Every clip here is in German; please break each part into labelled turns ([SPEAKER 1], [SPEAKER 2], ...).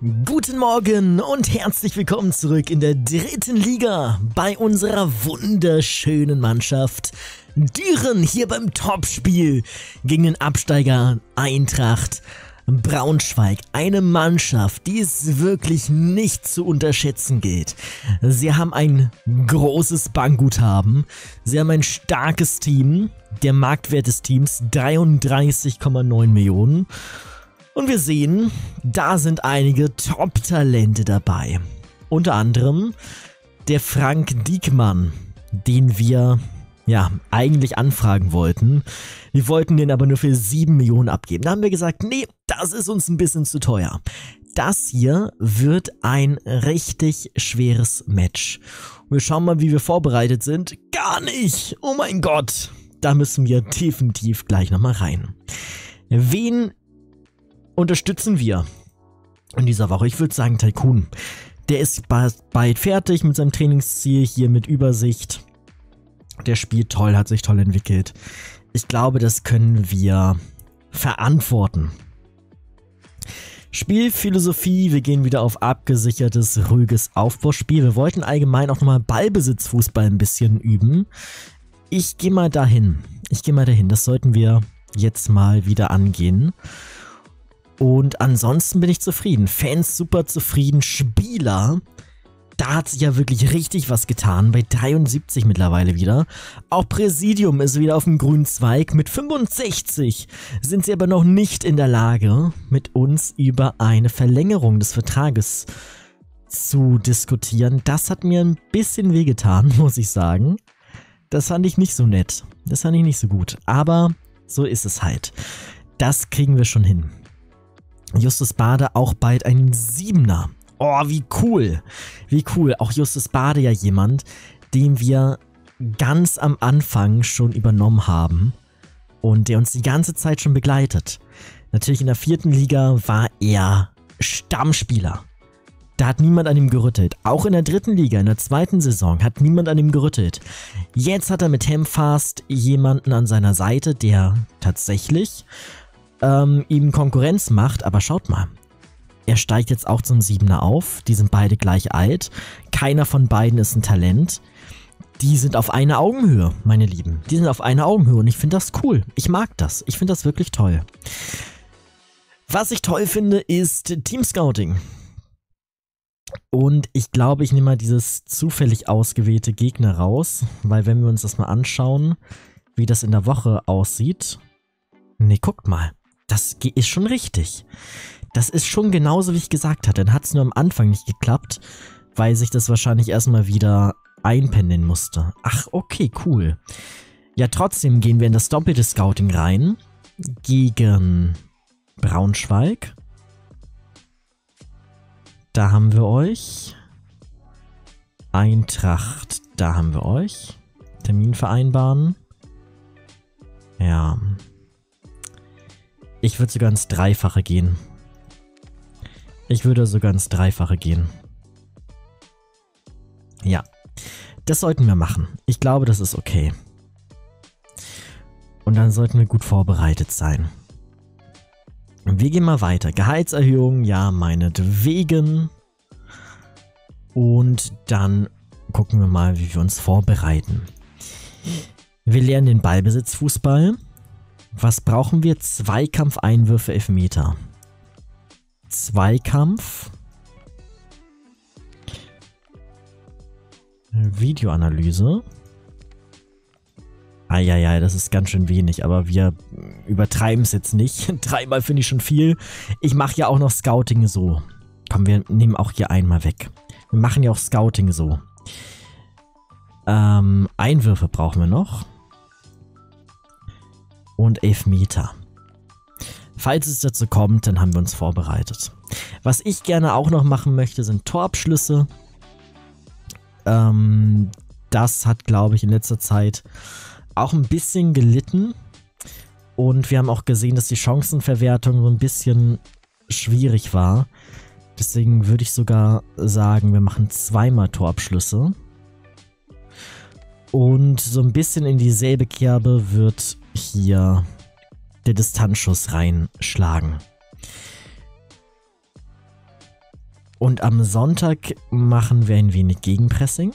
[SPEAKER 1] Guten Morgen und herzlich willkommen zurück in der dritten Liga bei unserer wunderschönen Mannschaft Düren hier beim Topspiel gegen den Absteiger Eintracht Braunschweig. Eine Mannschaft, die es wirklich nicht zu unterschätzen gilt. Sie haben ein großes Bankguthaben, sie haben ein starkes Team, der Marktwert des Teams 33,9 Millionen. Und wir sehen, da sind einige Top-Talente dabei. Unter anderem der Frank Diekmann, den wir eigentlich anfragen wollten. Wir wollten den aber nur für 7 Millionen abgeben. Da haben wir gesagt, nee, das ist uns ein bisschen zu teuer. Das hier wird ein richtig schweres Match. Wir schauen mal, wie wir vorbereitet sind. Gar nicht! Oh mein Gott! Da müssen wir definitiv gleich nochmal rein. Wen unterstützen wir in dieser Woche? Ich würde sagen Tycoon. Der ist bald fertig mit seinem Trainingsziel hier mit Übersicht. Der spielt toll, hat sich toll entwickelt. Ich glaube, das können wir verantworten. Spielphilosophie, wir gehen wieder auf abgesichertes, ruhiges Aufbauspiel. Wir wollten allgemein auch nochmal Ballbesitzfußball ein bisschen üben. Ich gehe mal dahin. Das sollten wir jetzt mal wieder angehen. Und ansonsten bin ich zufrieden. Fans super zufrieden. Spieler, da hat sich ja wirklich richtig was getan. Bei 73 mittlerweile wieder. Auch Präsidium ist wieder auf dem grünen Zweig. Mit 65 sind sie aber noch nicht in der Lage, mit uns über eine Verlängerung des Vertrages zu diskutieren. Das hat mir ein bisschen wehgetan, muss ich sagen. Das fand ich nicht so nett. Das fand ich nicht so gut. Aber so ist es halt. Das kriegen wir schon hin. Justus Bade auch bald ein 7er. Oh, wie cool. Wie cool. Auch Justus Bade ja jemand, den wir ganz am Anfang schon übernommen haben und der uns die ganze Zeit schon begleitet. Natürlich in der 4. Liga war er Stammspieler. Da hat niemand an ihm gerüttelt. Auch in der 3. Liga, in der 2. Saison, hat niemand an ihm gerüttelt. Jetzt hat er mit Hemfast jemanden an seiner Seite, der tatsächlich ihm Konkurrenz macht, aber schaut mal. Er steigt jetzt auch zum 7er auf. Die sind beide gleich alt. Keiner von beiden ist ein Talent. Die sind auf einer Augenhöhe, meine Lieben. Die sind auf einer Augenhöhe und ich finde das cool. Ich mag das. Ich finde das wirklich toll. Was ich toll finde, ist Team Scouting. Und ich glaube, ich nehme mal dieses zufällig ausgewählte Gegner raus, weil wenn wir uns das mal anschauen, wie das in der Woche aussieht. Nee, guckt mal. Das ist schon richtig. Das ist schon genauso, wie ich gesagt hatte. Dann hat es nur am Anfang nicht geklappt, weil sich das wahrscheinlich erstmal wieder einpendeln musste. Ach, okay, cool. Ja, trotzdem gehen wir in das doppelte Scouting rein. Gegen Braunschweig. Da haben wir euch. Eintracht, da haben wir euch. Termin vereinbaren. Ja. Ich würde sogar ins Dreifache gehen. Ja, das sollten wir machen. Ich glaube, das ist okay. Und dann sollten wir gut vorbereitet sein. Wir gehen mal weiter. Gehaltserhöhung, ja, meinetwegen. Und dann gucken wir mal, wie wir uns vorbereiten. Wir lernen den Ballbesitzfußball. Was brauchen wir? Zweikampf, Einwürfe, Elfmeter. Zweikampf. Videoanalyse. Eieiei, das ist ganz schön wenig, aber wir übertreiben es jetzt nicht. 3-mal finde ich schon viel. Ich mache ja auch noch Scouting so. Komm, wir nehmen auch hier einmal weg. Wir machen ja auch Scouting so. Einwürfe brauchen wir noch. Und Elfmeter. Falls es dazu kommt, dann haben wir uns vorbereitet. Was ich gerne auch noch machen möchte, sind Torabschlüsse. Das hat, glaube ich, in letzter Zeit auch ein bisschen gelitten. Und wir haben auch gesehen, dass die Chancenverwertung so ein bisschen schwierig war. Deswegen würde ich sogar sagen, wir machen 2-mal Torabschlüsse. Und so ein bisschen in dieselbe Kerbe wird hier der Distanzschuss reinschlagen. Und am Sonntag machen wir ein wenig Gegenpressing.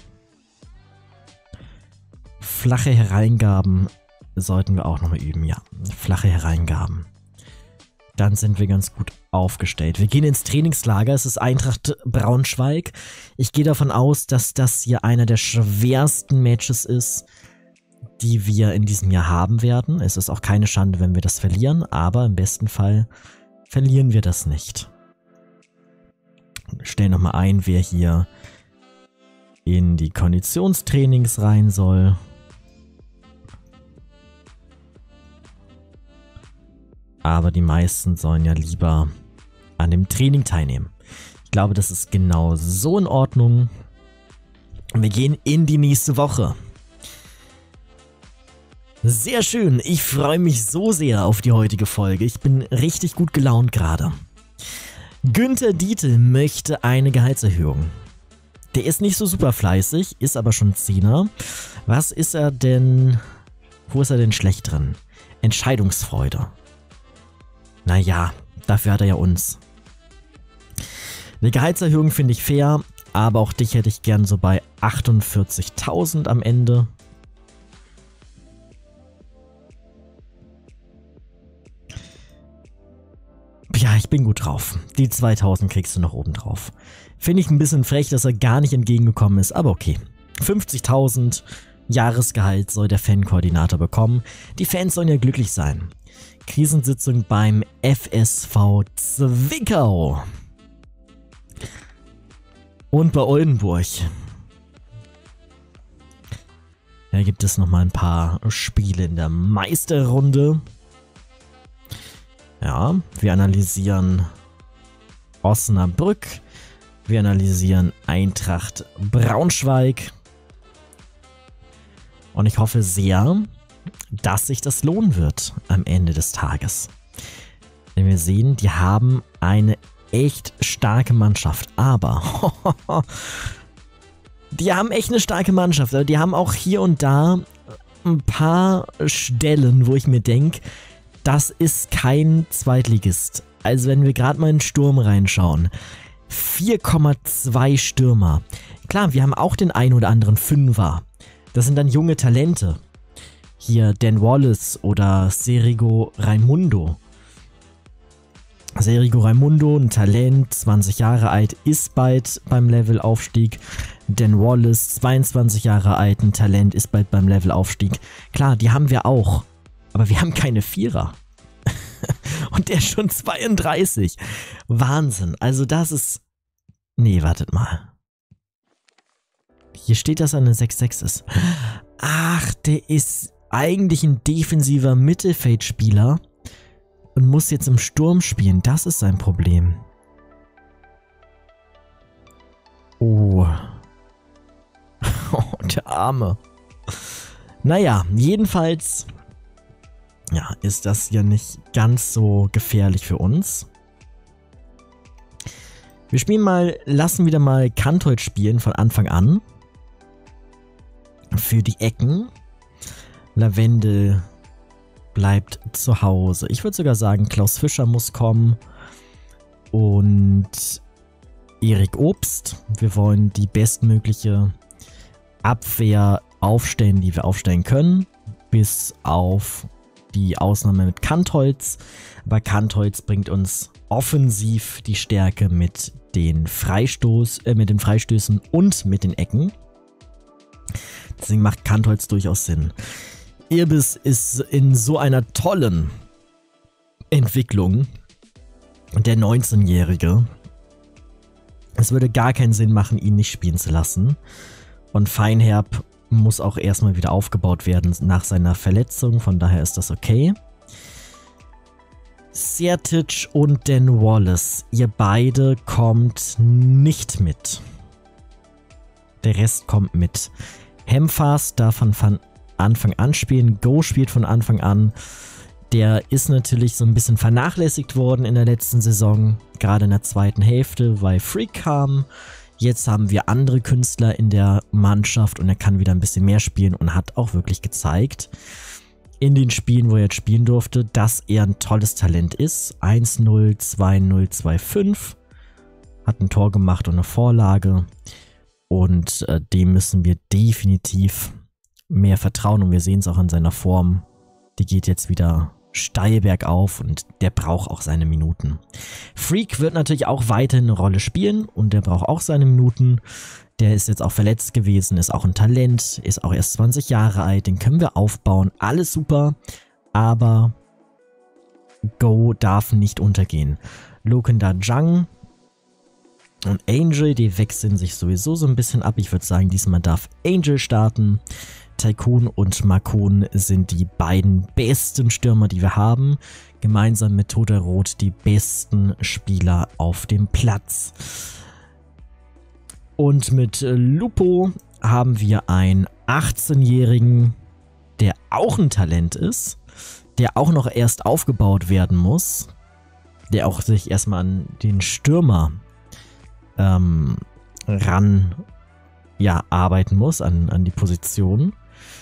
[SPEAKER 1] Flache Hereingaben sollten wir auch nochmal üben, ja. Flache Hereingaben. Dann sind wir ganz gut aufgestellt. Wir gehen ins Trainingslager. Es ist Eintracht Braunschweig. Ich gehe davon aus, dass das hier einer der schwersten Matches ist, die wir in diesem Jahr haben werden. Es ist auch keine Schande, wenn wir das verlieren, aber im besten Fall verlieren wir das nicht. Wir stellen nochmal ein, wer hier in die Konditionstrainings rein soll. Aber die meisten sollen ja lieber an dem Training teilnehmen. Ich glaube, das ist genau so in Ordnung. Und wir gehen in die nächste Woche. Sehr schön, ich freue mich so sehr auf die heutige Folge. Ich bin richtig gut gelaunt gerade. Günther Dietl möchte eine Gehaltserhöhung. Der ist nicht so super fleißig, ist aber schon 10er. Was ist er denn, wo ist er denn schlecht drin? Entscheidungsfreude. Naja, dafür hat er ja uns. Eine Gehaltserhöhung finde ich fair, aber auch dich hätte ich gern so bei 48.000 am Ende. Ja, ich bin gut drauf. Die 2.000 kriegst du noch oben drauf. Finde ich ein bisschen frech, dass er gar nicht entgegengekommen ist, aber okay. 50.000 Jahresgehalt soll der Fankoordinator bekommen. Die Fans sollen ja glücklich sein. Krisensitzung beim FSV Zwickau. Und bei Oldenburg. Da gibt es nochmal ein paar Spiele in der Meisterrunde. Ja, wir analysieren Osnabrück. Wir analysieren Eintracht Braunschweig. Und ich hoffe sehr, dass sich das lohnen wird am Ende des Tages. Denn wir sehen, die haben eine echt starke Mannschaft. Aber die haben echt eine starke Mannschaft. Aber die haben auch hier und da ein paar Stellen, wo ich mir denke, das ist kein Zweitligist. Also wenn wir gerade mal in den Sturm reinschauen. 4,2 Stürmer. Klar, wir haben auch den ein oder anderen Fünfer. Das sind dann junge Talente. Hier Dan Wallace oder Serigo Raimundo. Serigo Raimundo, ein Talent, 20 Jahre alt, ist bald beim Levelaufstieg. Dan Wallace, 22 Jahre alt, ein Talent, ist bald beim Levelaufstieg. Klar, die haben wir auch. Aber wir haben keine Vierer. Und der ist schon 32. Wahnsinn. Also das ist... Nee, wartet mal. Hier steht, dass er eine 6-6 ist. Ach, der ist eigentlich ein defensiver Mittelfeldspieler und muss jetzt im Sturm spielen. Das ist sein Problem. Oh. Oh, der Arme. Naja, jedenfalls... Ja, ist das ja nicht ganz so gefährlich für uns. Wir spielen mal, lassen wieder mal Kantholz spielen von Anfang an. Für die Ecken. Lavendel bleibt zu Hause. Ich würde sogar sagen, Klaus Fischer muss kommen. Und Erik Obst. Wir wollen die bestmögliche Abwehr aufstellen, die wir aufstellen können. Bis auf die Ausnahme mit Kantholz. Aber Kantholz bringt uns offensiv die Stärke mit den Freistößen und mit den Ecken. Deswegen macht Kantholz durchaus Sinn. Irbis ist in so einer tollen Entwicklung. Der 19-Jährige. Es würde gar keinen Sinn machen, ihn nicht spielen zu lassen. Und Feinherb muss auch erstmal wieder aufgebaut werden nach seiner Verletzung. Von daher ist das okay. Sertic und Dan Wallace. Ihr beide kommt nicht mit. Der Rest kommt mit. Hemfast darf von Anfang an spielen. Go spielt von Anfang an. Der ist natürlich so ein bisschen vernachlässigt worden in der letzten Saison. Gerade in der zweiten Hälfte, weil Freak kam. Jetzt haben wir andere Künstler in der Mannschaft und er kann wieder ein bisschen mehr spielen und hat auch wirklich gezeigt, in den Spielen, wo er jetzt spielen durfte, dass er ein tolles Talent ist. 1-0, 2-0, 2-5. hat ein Tor gemacht und eine Vorlage. Und dem müssen wir definitiv mehr vertrauen. Und wir sehen es auch an seiner Form. Die geht jetzt wieder steil bergauf und der braucht auch seine Minuten. Freak wird natürlich auch weiterhin eine Rolle spielen und der braucht auch seine Minuten. Der ist jetzt auch verletzt gewesen, ist auch ein Talent, ist auch erst 20 Jahre alt, den können wir aufbauen. Alles super, aber Go darf nicht untergehen. Lokenda Jang und Angel, die wechseln sich sowieso so ein bisschen ab. Ich würde sagen, diesmal darf Angel starten. Tycoon und Makun sind die beiden besten Stürmer, die wir haben. Gemeinsam mit Toterot die besten Spieler auf dem Platz. Und mit Lupo haben wir einen 18-Jährigen, der auch ein Talent ist, der auch noch erst aufgebaut werden muss, der auch sich erstmal an den Stürmer arbeiten muss, an die Position,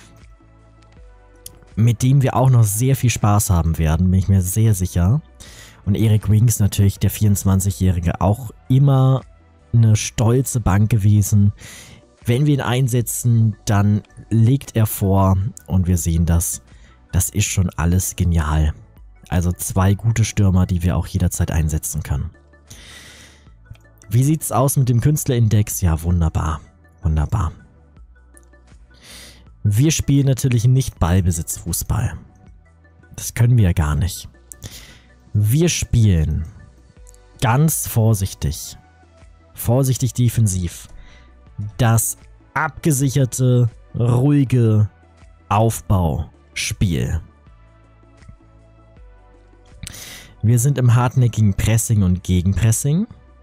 [SPEAKER 1] mit dem wir auch noch sehr viel Spaß haben werden, bin ich mir sehr sicher. Und Erik Wings natürlich, der 24-Jährige, auch immer eine stolze Bank gewesen. Wenn wir ihn einsetzen, dann legt er vor und wir sehen das. Das ist schon alles genial. Also 2 gute Stürmer, die wir auch jederzeit einsetzen können. Wie sieht's aus mit dem Künstlerindex? Ja, wunderbar. Wunderbar. Wir spielen natürlich nicht Ballbesitzfußball. Das können wir ja gar nicht. Wir spielen ganz vorsichtig. Vorsichtig defensiv. Das abgesicherte, ruhige Aufbauspiel. Wir sind im hartnäckigen Pressing und Gegenpressing.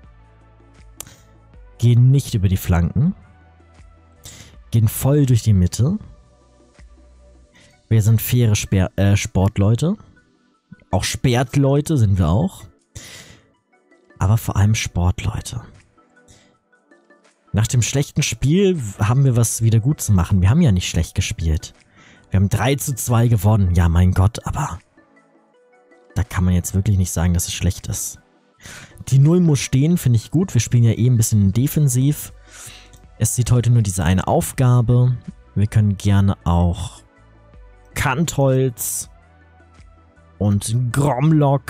[SPEAKER 1] Gehen nicht über die Flanken. Gehen voll durch die Mitte. Wir sind faire Sportleute. Auch Spertleute sind wir auch. Aber vor allem Sportleute. Nach dem schlechten Spiel haben wir was wieder gut zu machen. Wir haben ja nicht schlecht gespielt. Wir haben 3:2 gewonnen. Ja, mein Gott, aber da kann man jetzt wirklich nicht sagen, dass es schlecht ist. Die 0 muss stehen, finde ich gut. Wir spielen ja eh ein bisschen defensiv. Es sieht heute nur diese eine Aufgabe. Wir können gerne auch Kantholz und Gromlock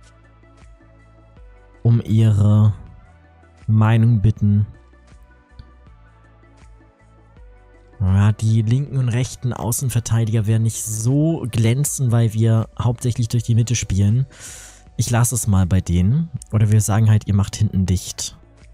[SPEAKER 1] um ihre Meinung bitten. Ja, die linken und rechten Außenverteidiger werden nicht so glänzen, weil wir hauptsächlich durch die Mitte spielen. Ich lasse es mal bei denen. Oder wir sagen halt, ihr macht hinten dicht.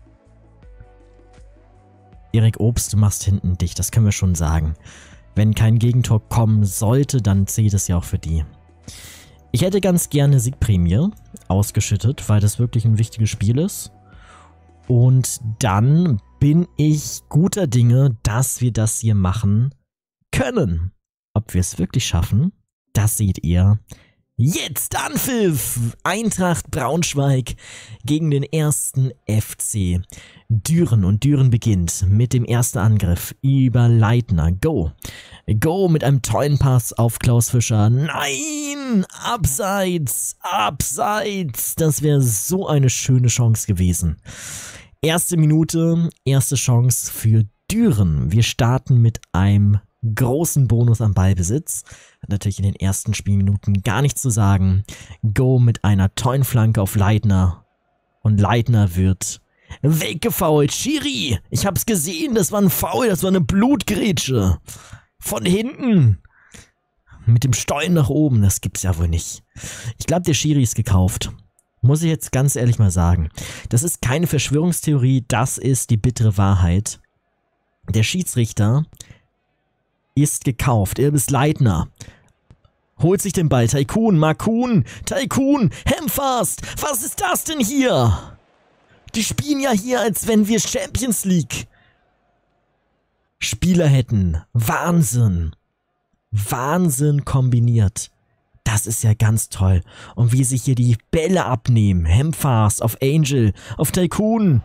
[SPEAKER 1] Erik Obst, du machst hinten dicht. Das können wir schon sagen. Wenn kein Gegentor kommen sollte, dann zählt es ja auch für die. Ich hätte ganz gerne Siegprämie ausgeschüttet, weil das wirklich ein wichtiges Spiel ist. Und dann bin ich guter Dinge, dass wir das hier machen können. Ob wir es wirklich schaffen, das seht ihr jetzt. Anpfiff! Eintracht Braunschweig gegen den 1. FC Düren. Und Düren beginnt mit dem ersten Angriff über Leitner. Go! Go mit einem tollen Pass auf Klaus Fischer. Nein! Abseits! Abseits! Das wäre so eine schöne Chance gewesen. Erste Minute, erste Chance für Düren. Wir starten mit einem großen Bonus am Ballbesitz. Hat natürlich in den ersten Spielminuten gar nichts zu sagen. Go mit einer tollen Flanke auf Leitner. Und Leitner wird weggefoult. Schiri, ich hab's gesehen, das war ein Foul, das war eine Blutgrätsche. Von hinten. Mit dem Stollen nach oben, das gibt's ja wohl nicht. Ich glaube, der Schiri ist gekauft. Muss ich jetzt ganz ehrlich mal sagen. Das ist keine Verschwörungstheorie, das ist die bittere Wahrheit. Der Schiedsrichter ist gekauft. Irbis Leitner holt sich den Ball. Tycoon, Makun, Tycoon, Hemfast. Was ist das denn hier? Die spielen ja hier, als wenn wir Champions League Spieler hätten. Wahnsinn. Wahnsinn kombiniert. Das ist ja ganz toll. Und wie sich hier die Bälle abnehmen. Hemfast auf Angel, auf Tycoon.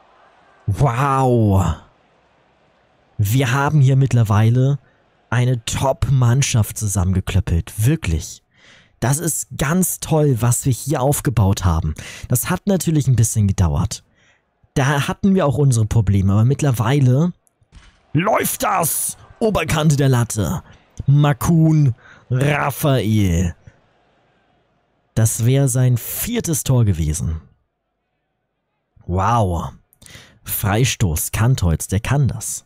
[SPEAKER 1] Wow. Wir haben hier mittlerweile eine Top-Mannschaft zusammengeklöppelt. Wirklich. Das ist ganz toll, was wir hier aufgebaut haben. Das hat natürlich ein bisschen gedauert. Da hatten wir auch unsere Probleme, aber mittlerweile läuft das! Oberkante der Latte. Makun Raphael. Das wäre sein 4. Tor gewesen. Wow. Freistoß, Kantholz, der kann das.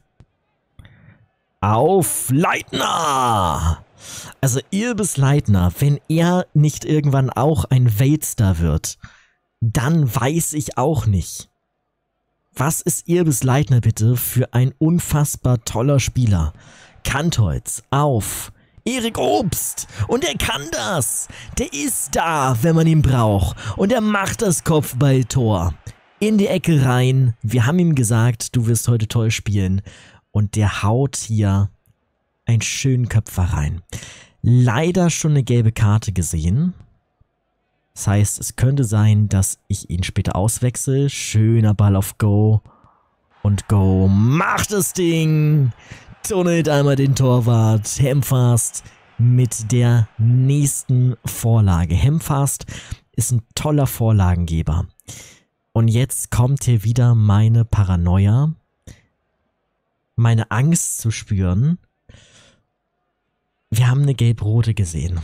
[SPEAKER 1] Auf Leitner! Also Irbis Leitner, wenn er nicht irgendwann auch ein Weltstar wird, dann weiß ich auch nicht. Was ist Irbis Leitner bitte für ein unfassbar toller Spieler? Kantholz, auf Erik Obst. Und er kann das. Der ist da, wenn man ihn braucht. Und er macht das Kopfballtor. In die Ecke rein. Wir haben ihm gesagt, du wirst heute toll spielen. Und der haut hier einen schönen Köpfer rein. Leider schon eine gelbe Karte gesehen. Das heißt, es könnte sein, dass ich ihn später auswechsel. Schöner Ball auf Go. Und Go macht das Ding. Tunnelt einmal den Torwart. Hemfast mit der nächsten Vorlage. Hemfast ist ein toller Vorlagengeber. Und jetzt kommt hier wieder meine Paranoia. Meine Angst zu spüren. Wir haben eine gelb-rote gesehen.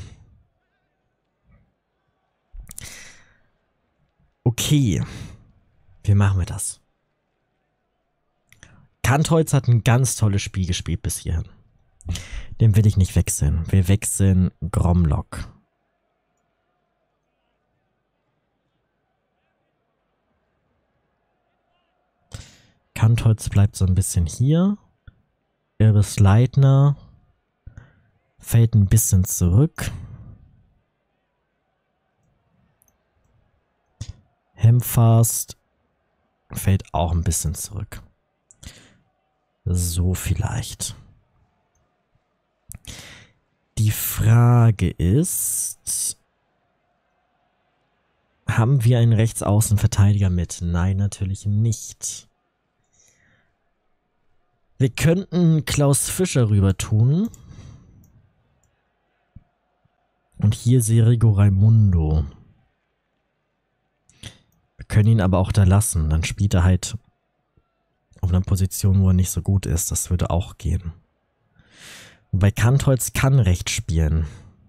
[SPEAKER 1] Okay, wie machen wir das? Kantholz hat ein ganz tolles Spiel gespielt bis hierhin. Den will ich nicht wechseln. Wir wechseln Gromlock. Kantholz bleibt so ein bisschen hier. Irbis Leitner fällt ein bisschen zurück. Hemfast fällt auch ein bisschen zurück. So vielleicht. Die Frage ist, haben wir einen Rechtsaußenverteidiger mit? Nein, natürlich nicht. Wir könnten Klaus Fischer rüber tun. Und hier Serigo Raimundo. Wir können ihn aber auch da lassen. Dann spielt er halt auf einer Position, wo er nicht so gut ist. Das würde auch gehen. Wobei Kantholz kann rechts spielen.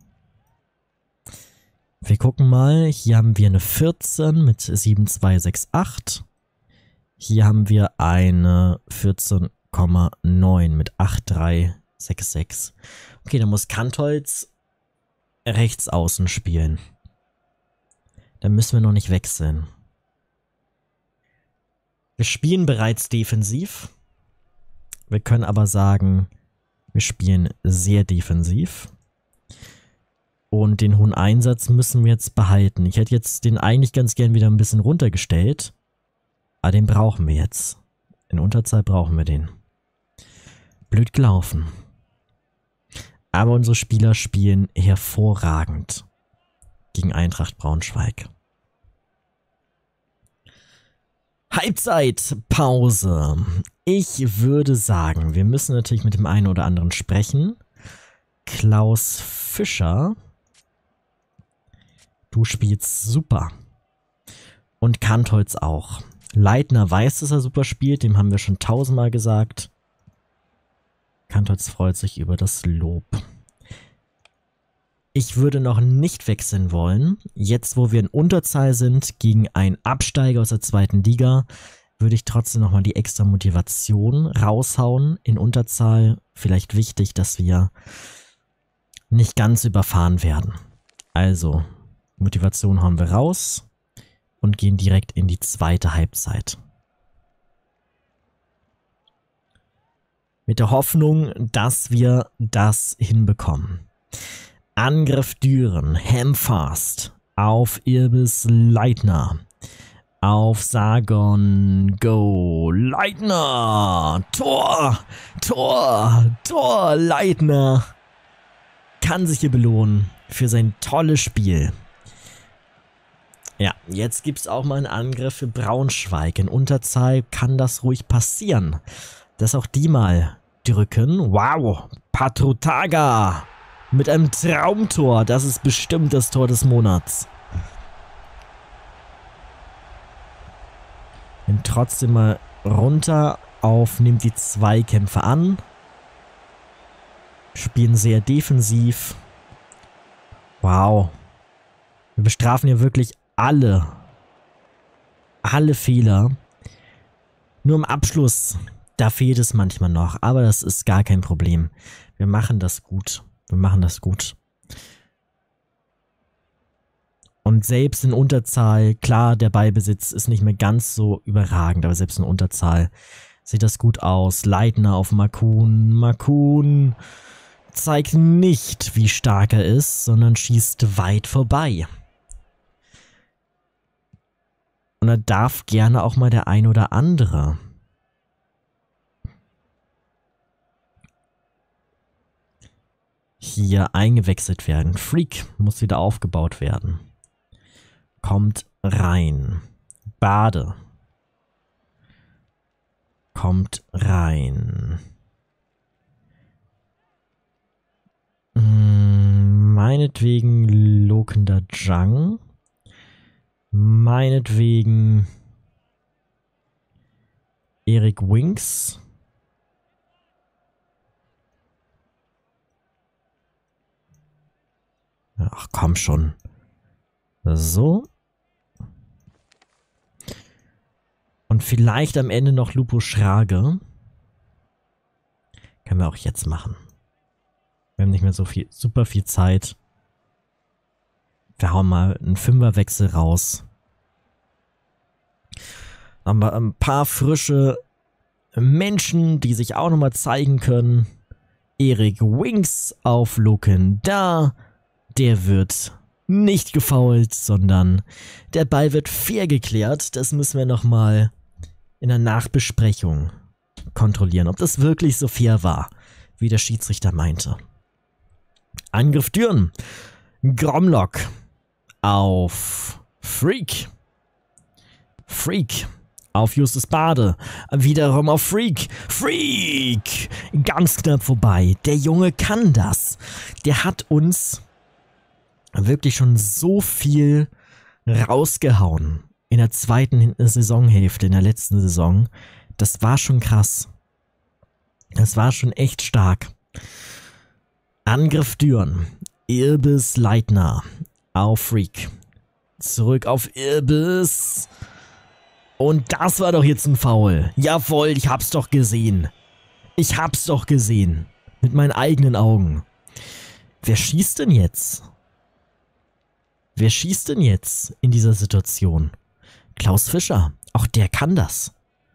[SPEAKER 1] Wir gucken mal. Hier haben wir eine 14 mit 7268. Hier haben wir eine 14,9 mit 8366. Okay, dann muss Kantholz rechts außen spielen. Dann müssen wir noch nicht wechseln. Wir spielen bereits defensiv. Wir können aber sagen, wir spielen sehr defensiv. Und den hohen Einsatz müssen wir jetzt behalten. Ich hätte jetzt den eigentlich ganz gern wieder ein bisschen runtergestellt. Aber den brauchen wir jetzt. In Unterzahl brauchen wir den. Blöd gelaufen. Aber unsere Spieler spielen hervorragend gegen Eintracht Braunschweig. Halbzeitpause. Ich würde sagen, wir müssen natürlich mit dem einen oder anderen sprechen. Klaus Fischer. Du spielst super. Und Kantholz auch. Leitner weiß, dass er super spielt. Dem haben wir schon 1000-mal gesagt. Kantholz freut sich über das Lob. Ich würde noch nicht wechseln wollen. Jetzt, wo wir in Unterzahl sind, gegen einen Absteiger aus der 2. Liga, würde ich trotzdem nochmal die extra Motivation raushauen. In Unterzahl vielleicht wichtig, dass wir nicht ganz überfahren werden. Also, Motivation hauen wir raus und gehen direkt in die zweite Halbzeit. Mit der Hoffnung, dass wir das hinbekommen. Angriff Düren, Hemfast, auf Irbis Leitner, auf Sargon, Go, Leitner, Tor, Leitner. Kann sich hier belohnen für sein tolles Spiel. Ja, jetzt gibt es auch mal einen Angriff für Braunschweig. In Unterzahl kann das ruhig passieren. Dass auch die mal drücken. Wow, Patrutaga. Mit einem Traumtor. Das ist bestimmt das Tor des Monats. Gehen trotzdem mal runter auf, nimmt die Zweikämpfe an. Spielen sehr defensiv. Wow. Wir bestrafen hier wirklich alle Fehler. Nur im Abschluss, da fehlt es manchmal noch. Aber das ist gar kein Problem. Wir machen das gut. Wir machen das gut. Und selbst in Unterzahl, klar, der Ballbesitz ist nicht mehr ganz so überragend, aber selbst in Unterzahl sieht das gut aus. Leitner auf Makun. Makun zeigt nicht, wie stark er ist, sondern schießt weit vorbei. Und da darf gerne auch mal der ein oder andere hier eingewechselt werden. Freak muss wieder aufgebaut werden. Kommt rein. Bade. Kommt rein. Meinetwegen Lokender Jang. Meinetwegen Erik Winks. Ach komm schon. So. Und vielleicht am Ende noch Lupo Schrage. Können wir auch jetzt machen. Wir haben nicht mehr so viel, super viel Zeit. Wir hauen mal einen Fünferwechsel raus. Haben wir ein paar frische Menschen, die sich auch nochmal zeigen können. Erik Winks auf Lokender. Der wird nicht gefoult, sondern der Ball wird fair geklärt. Das müssen wir nochmal in der Nachbesprechung kontrollieren, ob das wirklich so fair war, wie der Schiedsrichter meinte. Angriff Düren. Gromlock auf Freak. Freak auf Justus Bade. Wiederum auf Freak. Freak! Ganz knapp vorbei. Der Junge kann das. Der hat uns wirklich schon so viel rausgehauen in der zweiten Saisonhälfte, in der letzten Saison. Das war schon krass. Das war schon echt stark. Angriff Düren. Irbis Leitner auf Freak. Zurück auf Irbis. Und das war doch jetzt ein Foul. Jawohl, ich hab's doch gesehen. Ich hab's doch gesehen. Mit meinen eigenen Augen. Wer schießt denn jetzt? Wer schießt denn jetzt in dieser Situation? Klaus Fischer. Auch der kann das.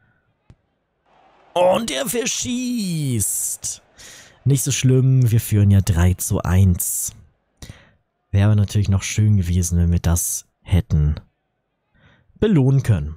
[SPEAKER 1] Und er verschießt. Nicht so schlimm, wir führen ja 3:1. Wäre aber natürlich noch schön gewesen, wenn wir das hätten belohnen können.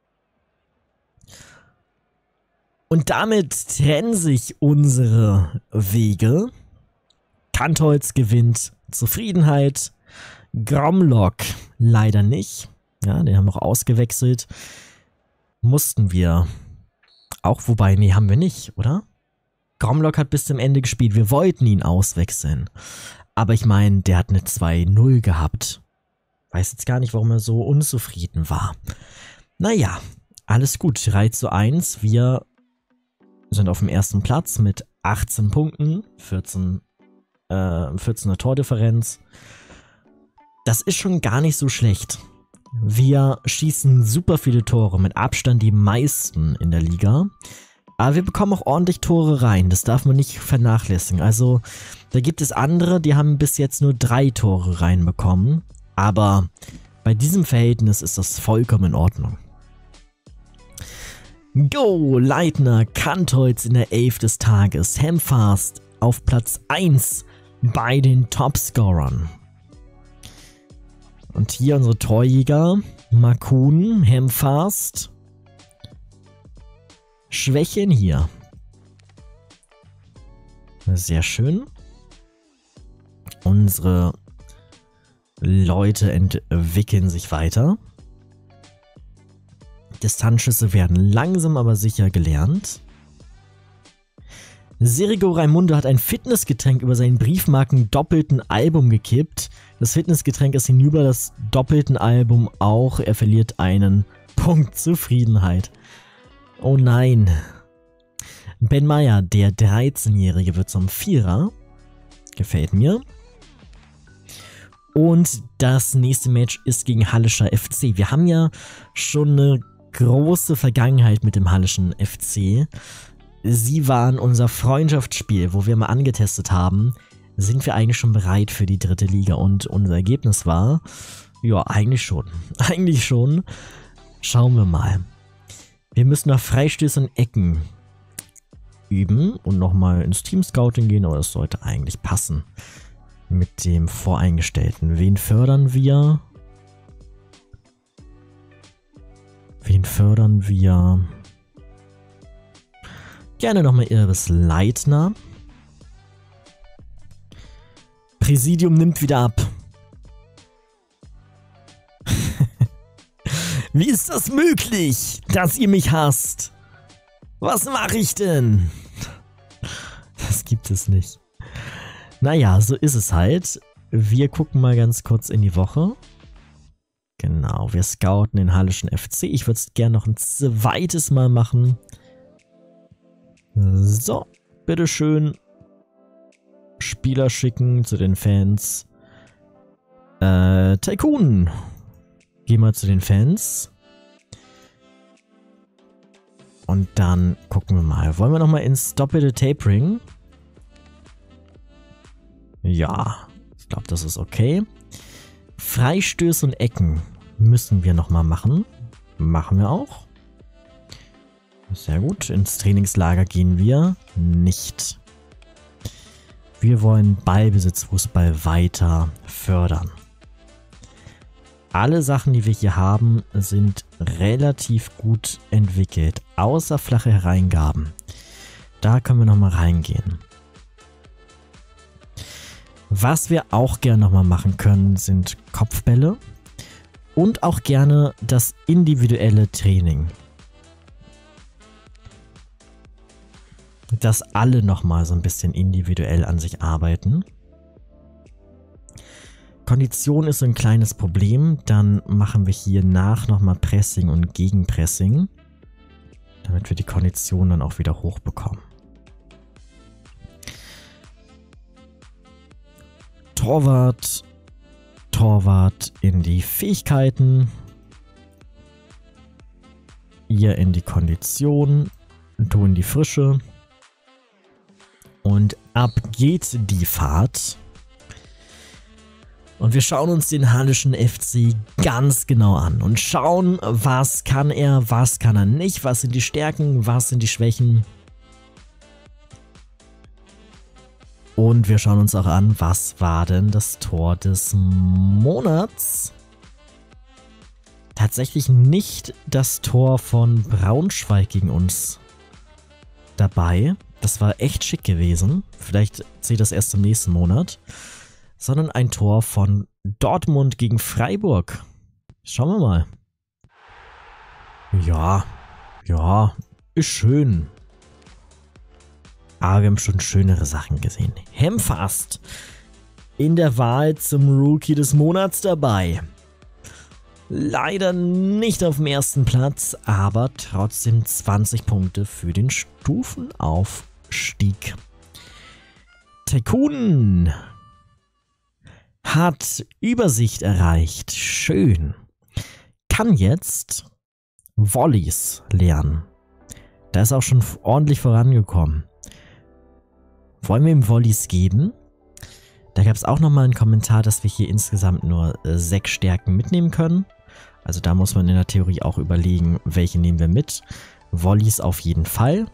[SPEAKER 1] Und damit trennen sich unsere Wege. Kantholz gewinnt Zufriedenheit. Gromlock leider nicht. Ja, den haben wir auch ausgewechselt. Mussten wir auch, wobei, nee, haben wir nicht, oder? Gromlock hat bis zum Ende gespielt. Wir wollten ihn auswechseln. Aber ich meine, der hat eine 2:0 gehabt. Weiß jetzt gar nicht, warum er so unzufrieden war. Naja, alles gut. 3:1. Wir sind auf dem ersten Platz mit 18 Punkten. 14er Tordifferenz. Das ist schon gar nicht so schlecht. Wir schießen super viele Tore. Mit Abstand die meisten in der Liga. Aber wir bekommen auch ordentlich Tore rein. Das darf man nicht vernachlässigen. Also, da gibt es andere, die haben bis jetzt nur 3 Tore reinbekommen. Aber bei diesem Verhältnis ist das vollkommen in Ordnung. Go! Leitner, Kantholz in der 11 des Tages. Hemfast auf Platz 1 bei den Topscorern. Und hier unsere Torjäger. Makun, Hemfast. Schwächen hier. Sehr schön. Unsere Leute entwickeln sich weiter. Distanzschüsse werden langsam aber sicher gelernt. Serigo Raimundo hat ein Fitnessgetränk über seinen Briefmarken doppelten Album gekippt. Das Fitnessgetränk ist hinüber das doppelten Album auch. Er verliert einen Punkt Zufriedenheit. Oh nein. Ben Meyer, der 13-Jährige, wird zum Vierer. Gefällt mir. Und das nächste Match ist gegen Hallischer FC. Wir haben ja schon eine große Vergangenheit mit dem Hallischen FC. Sie waren unser Freundschaftsspiel, wo wir mal angetestet haben, sind wir eigentlich schon bereit für die 3. Liga. Und unser Ergebnis war, ja, eigentlich schon. Eigentlich schon. Schauen wir mal. Wir müssen nach Freistößen und Ecken üben und nochmal ins Team-Scouting gehen, aber das sollte eigentlich passen. Mit dem Voreingestellten. Wen fördern wir? Gerne nochmal Iris Leitner. Präsidium nimmt wieder ab. Wie ist das möglich, dass ihr mich hasst? Was mache ich denn? Das gibt es nicht. Naja, so ist es halt. Wir gucken mal ganz kurz in die Woche. Genau, wir scouten den Hallischen FC. Ich würde es gerne noch ein zweites Mal machen. So, bitteschön. Spieler schicken zu den Fans. Tycoon. Geh mal zu den Fans. Und dann gucken wir mal. Wollen wir nochmal ins doppelte Tapering? Ja, ich glaube, das ist okay. Freistöße und Ecken müssen wir nochmal machen. Machen wir auch. Sehr gut. Ins Trainingslager gehen wir nicht. Wir wollen Ballbesitzfußball weiter fördern. Alle Sachen, die wir hier haben, sind relativ gut entwickelt. Außer flache Hereingaben. Da können wir nochmal reingehen. Was wir auch gerne nochmal machen können, sind Kopfbälle und auch gerne das individuelle Training. Dass alle nochmal so ein bisschen individuell an sich arbeiten. Kondition ist so ein kleines Problem, dann machen wir hier nochmal Pressing und Gegenpressing, damit wir die Kondition dann auch wieder hochbekommen. Torwart in die Fähigkeiten, ihr in die Kondition, du in die Frische und ab geht die Fahrt. Und wir schauen uns den Hallischen FC ganz genau an und schauen, was kann er nicht, was sind die Stärken, was sind die Schwächen. Und wir schauen uns auch an, was war denn das Tor des Monats? Tatsächlich nicht das Tor von Braunschweig gegen uns dabei. Das war echt schick gewesen. Vielleicht seht ihr das erst im nächsten Monat. Sondern ein Tor von Dortmund gegen Freiburg. Schauen wir mal. Ja, ist schön. Aber wir haben schon schönere Sachen gesehen. Hemfast in der Wahl zum Rookie des Monats dabei. Leider nicht auf dem ersten Platz, aber trotzdem 20 Punkte für den Stufenaufstieg. Tycoon hat Übersicht erreicht. Schön. Kann jetzt Volleys lernen. Da ist auch schon ordentlich vorangekommen. Wollen wir ihm Volleys geben? Da gab es auch nochmal einen Kommentar, dass wir hier insgesamt nur 6 Stärken mitnehmen können. Also da muss man in der Theorie auch überlegen, welche nehmen wir mit. Volleys auf jeden Fall.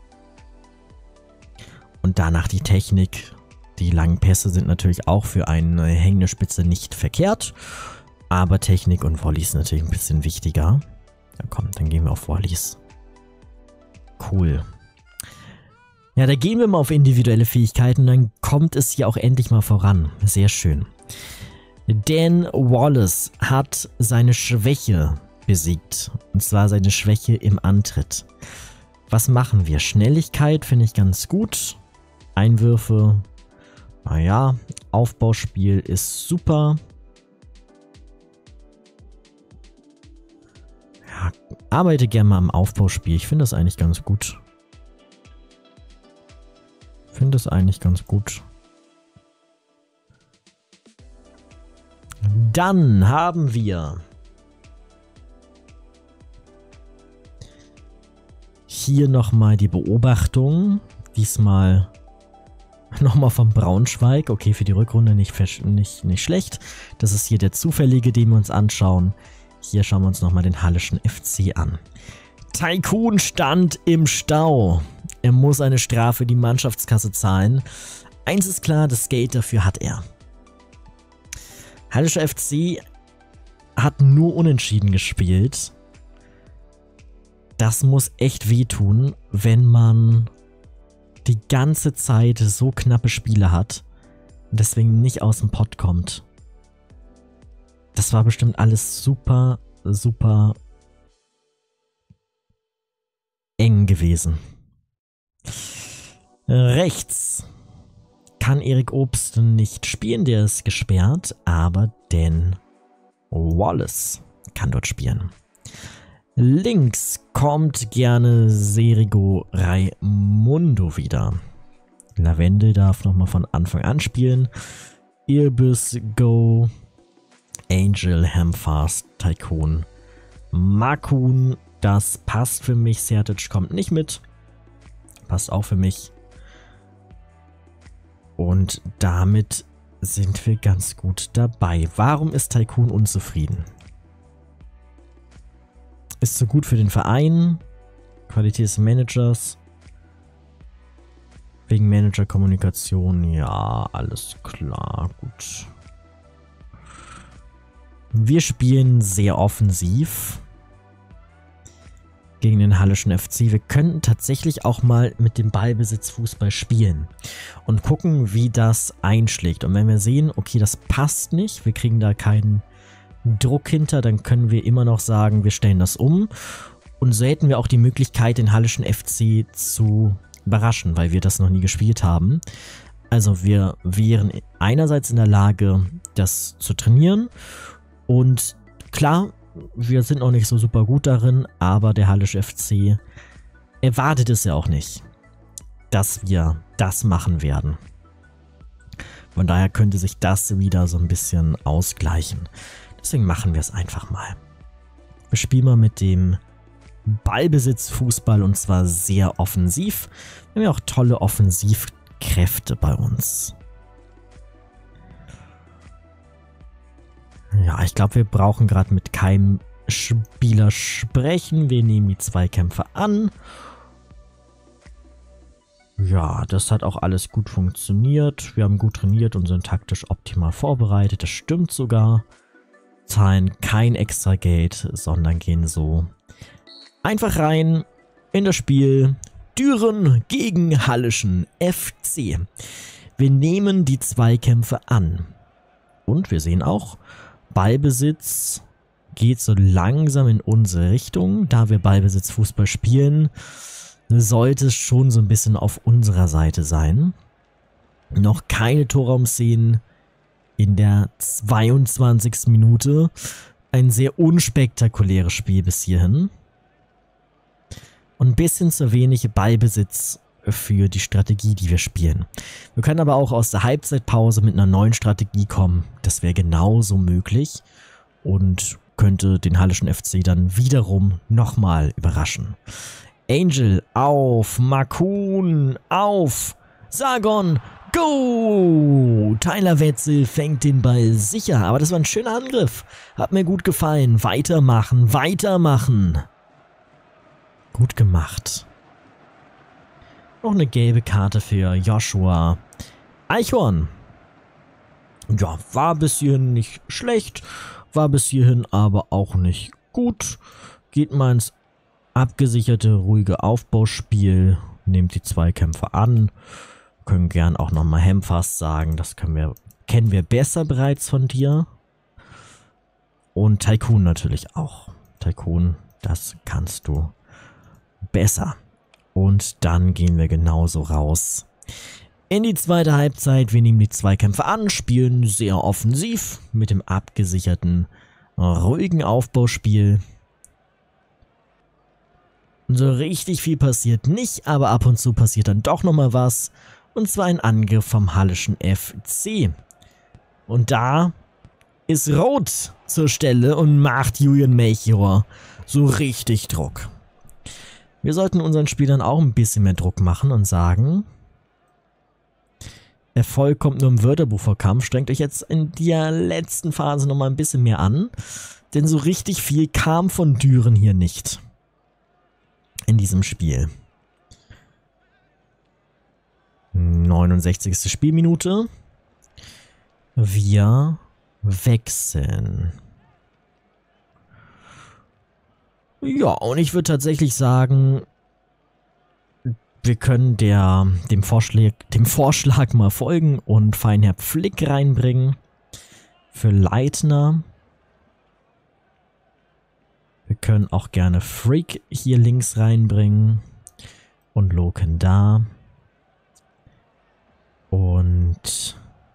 [SPEAKER 1] Und danach die Technik. Die langen Pässe sind natürlich auch für eine hängende Spitze nicht verkehrt. Aber Technik und Volleys natürlich ein bisschen wichtiger. Ja komm, dann gehen wir auf Volleys. Cool. Ja, da gehen wir mal auf individuelle Fähigkeiten, dann kommt es hier auch endlich mal voran. Sehr schön. Dan Wallace hat seine Schwäche besiegt. Und zwar seine Schwäche im Antritt. Was machen wir? Schnelligkeit finde ich ganz gut. Einwürfe. Naja, Aufbauspiel ist super. Ja, arbeite gerne mal am Aufbauspiel. Ich finde das eigentlich ganz gut. Dann haben wir hier nochmal die Beobachtung. Diesmal nochmal von Braunschweig. Okay, für die Rückrunde nicht schlecht. Das ist hier der zufällige, den wir uns anschauen. Hier schauen wir uns nochmal den Halleschen FC an. Taikun stand im Stau. Er muss eine Strafe in die Mannschaftskasse zahlen. Eins ist klar, das Geld dafür hat er. Hallischer FC hat nur unentschieden gespielt. Das muss echt wehtun, wenn man die ganze Zeit so knappe Spiele hat und deswegen nicht aus dem Pott kommt. Das war bestimmt alles super, super eng gewesen. Rechts kann Erik Obst nicht spielen, der ist gesperrt, aber Dan Wallace kann dort spielen. Links kommt gerne Serigo Raimundo wieder. Lavendel darf nochmal von Anfang an spielen. Irbis, Go, Angel, Hamfast, Taikun, Makun. Das passt für mich. Sertic kommt nicht mit. Passt auch für mich. Und damit sind wir ganz gut dabei. Warum ist Taikun unzufrieden? Ist so gut für den Verein. Qualität des Managers. Wegen Managerkommunikation. Ja, alles klar. Gut. Wir spielen sehr offensiv gegen den Halleschen FC. Wir könnten tatsächlich auch mal mit dem Ballbesitz Fußball spielen und gucken, wie das einschlägt. Und wenn wir sehen, okay, das passt nicht, wir kriegen da keinen Druck hinter, dann können wir immer noch sagen, wir stellen das um. Und so hätten wir auch die Möglichkeit, den Halleschen FC zu überraschen, weil wir das noch nie gespielt haben. Also wir wären einerseits in der Lage, das zu trainieren. Und klar, wir sind noch nicht so super gut darin, aber der Hallische FC erwartet es ja auch nicht, dass wir das machen werden. Von daher könnte sich das wieder so ein bisschen ausgleichen. Deswegen machen wir es einfach mal. Wir spielen mal mit dem Ballbesitz-Fußball und zwar sehr offensiv. Wir haben ja auch tolle Offensivkräfte bei uns. Ja, ich glaube, wir brauchen gerade mit keinem Spieler sprechen. Wir nehmen die Zweikämpfe an. Ja, das hat auch alles gut funktioniert. Wir haben gut trainiert und sind taktisch optimal vorbereitet. Das stimmt sogar. Zahlen kein extra Geld, sondern gehen so einfach rein in das Spiel. Düren gegen Halleschen FC. Wir nehmen die Zweikämpfe an. Und wir sehen auch, Ballbesitz geht so langsam in unsere Richtung. Da wir Ballbesitz Fußball spielen, sollte es schon so ein bisschen auf unserer Seite sein. Noch keine Torraumszenen in der 22. Minute. Ein sehr unspektakuläres Spiel bis hierhin. Und ein bisschen zu wenig Ballbesitz für die Strategie, die wir spielen. Wir können aber auch aus der Halbzeitpause mit einer neuen Strategie kommen. Das wäre genauso möglich und könnte den Halleschen FC dann wiederum nochmal überraschen. Angel auf, Makun auf, Sargon, go! Tyler Wetzel fängt den Ball sicher, aber das war ein schöner Angriff. Hat mir gut gefallen. Weitermachen, weitermachen. Gut gemacht. Noch eine gelbe Karte für Joshua Eichhorn. Ja, war bis hierhin nicht schlecht, war bis hierhin aber auch nicht gut. Geht mal ins abgesicherte, ruhige Aufbauspiel, nehmt die Zweikämpfe an. Können gern auch nochmal Hamfast sagen, das kennen wir besser bereits von dir. Und Taikun natürlich auch. Taikun, das kannst du besser. Und dann gehen wir genauso raus in die zweite Halbzeit. Wir nehmen die Zweikämpfe an, spielen sehr offensiv mit dem abgesicherten, ruhigen Aufbauspiel. So richtig viel passiert nicht, aber ab und zu passiert dann doch nochmal was. Und zwar ein Angriff vom Halleschen FC. Und da ist Rot zur Stelle und macht Julian Melchior so richtig Druck. Wir sollten unseren Spielern auch ein bisschen mehr Druck machen und sagen, Erfolg kommt nur im Wörterbuch vor Kampf. Strengt euch jetzt in der letzten Phase nochmal ein bisschen mehr an, denn so richtig viel kam von Düren hier nicht in diesem Spiel. 69. Spielminute. Wir wechseln. Ja, und ich würde tatsächlich sagen, wir können dem Vorschlag mal folgen und Feinherr Flick reinbringen für Leitner. Wir können auch gerne Freak hier links reinbringen und Loken da. Und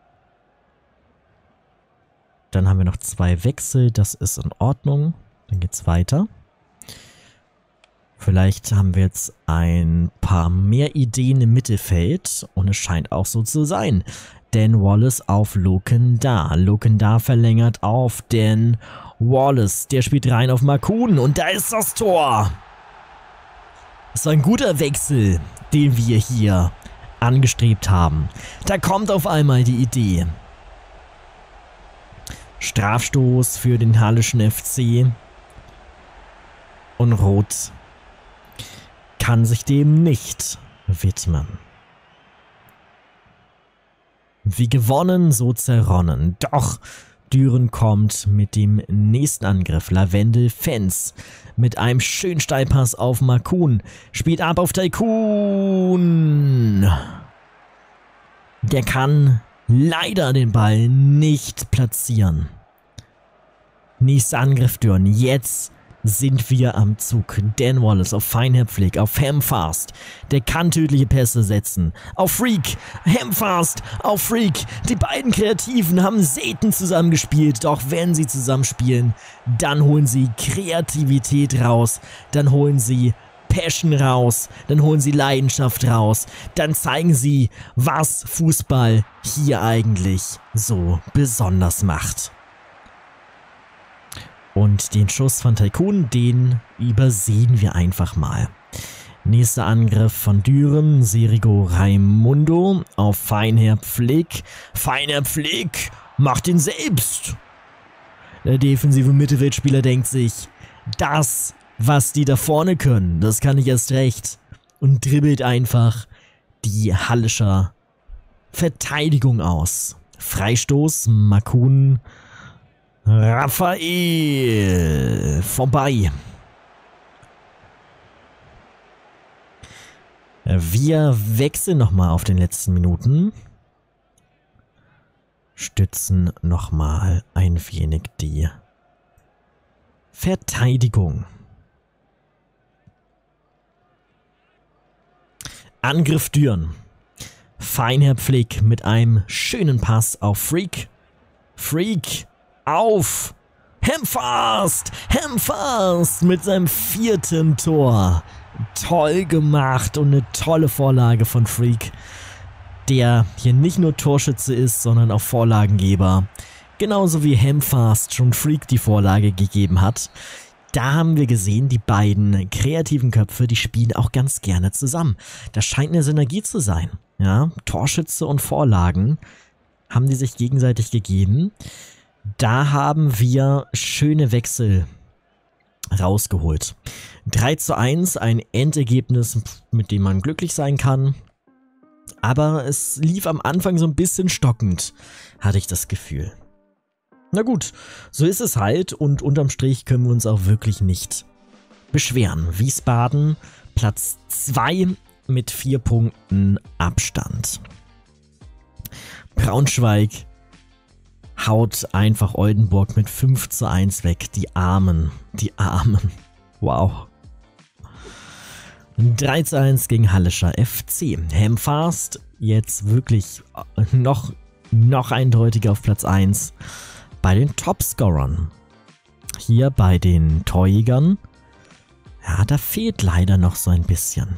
[SPEAKER 1] dann haben wir noch 2 Wechsel, das ist in Ordnung. Dann geht's weiter. Vielleicht haben wir jetzt ein paar mehr Ideen im Mittelfeld und es scheint auch so zu sein. Dan Wallace auf Loken da. Loken da verlängert auf Dan Wallace. Der spielt rein auf Makun und da ist das Tor. Das war ein guter Wechsel, den wir hier angestrebt haben. Da kommt auf einmal die Idee. Strafstoß für den Halleschen FC. Und Rot kann sich dem nicht widmen. Wie gewonnen, so zerronnen. Doch Düren kommt mit dem nächsten Angriff. Lavendel Fens mit einem schönen Steilpass auf Makun. Spielt ab auf Taikun. Der kann leider den Ball nicht platzieren. Nächster Angriff Düren. Jetzt sind wir am Zug. Dan Wallace auf Feinherr Flick, auf Hamfast. Der kann tödliche Pässe setzen. Auf Freak. Hamfast auf Freak. Die beiden Kreativen haben selten zusammengespielt. Doch wenn sie zusammenspielen, dann holen sie Kreativität raus. Dann holen sie Passion raus. Dann holen sie Leidenschaft raus. Dann zeigen sie, was Fußball hier eigentlich so besonders macht. Und den Schuss von Taikun, den übersehen wir einfach mal. Nächster Angriff von Düren, Serigo Raimundo auf Feinherr Flick. Feinherr Flick macht ihn selbst. Der defensive Mittelfeldspieler denkt sich, das, was die da vorne können, das kann ich erst recht. Und dribbelt einfach die Hallischer Verteidigung aus. Freistoß, Makun, Raphael, vorbei. Wir wechseln nochmal auf den letzten Minuten. Stützen nochmal ein wenig die Verteidigung. Angriff Düren. Feinherr Flick mit einem schönen Pass auf Freak. Freak auf Hamfast! Hamfast mit seinem 4. Tor. Toll gemacht und eine tolle Vorlage von Freak, der hier nicht nur Torschütze ist, sondern auch Vorlagengeber. Genauso wie Hamfast schon Freak die Vorlage gegeben hat. Da haben wir gesehen, die beiden kreativen Köpfe, die spielen auch ganz gerne zusammen. Das scheint eine Synergie zu sein. Ja, Torschütze und Vorlagen haben die sich gegenseitig gegeben. Da haben wir schöne Wechsel rausgeholt. 3:1, ein Endergebnis, mit dem man glücklich sein kann. Aber es lief am Anfang so ein bisschen stockend, hatte ich das Gefühl. Na gut, so ist es halt und unterm Strich können wir uns auch wirklich nicht beschweren. Wiesbaden, Platz 2 mit 4 Punkten Abstand. Braunschweig haut einfach Oldenburg mit 5:1 weg. Die Armen. Wow. 3:1 gegen Hallischer FC. Hamfast jetzt wirklich noch eindeutiger auf Platz 1 bei den Topscorern. Hier bei den Torjägern Ja, da fehlt leider noch so ein bisschen.